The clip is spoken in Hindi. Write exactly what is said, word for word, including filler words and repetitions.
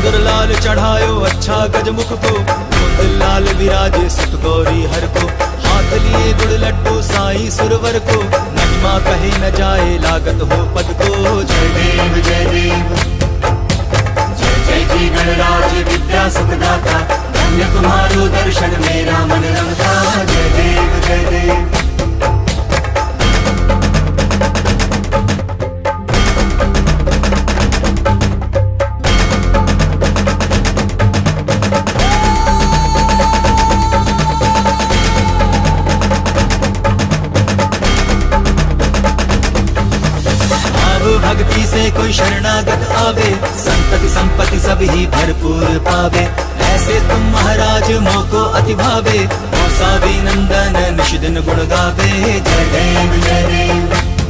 सुंदर लाल चढ़ायो अच्छा गजमुख को, कुंद लाल विराजे सुत गौरी हर को। हाथ लिए गुड़ लड्डू साईं सुरवर को, महिमा कहे न जाए लागत हो पद को। जय देव जय देव जय जय जी गणराज विद्या सुखदाता, धन्य तुम्हारो दर्शन मेरा मन रमता। जय देव जय देव भक्ति से कोई शरणागत आवे, संतति संपत्ति सब ही भरपूर पावे। ऐसे तुम महाराज मोको अति भावे, मौसावी नंदन निश दिन गुण गावे। जय देव जय देव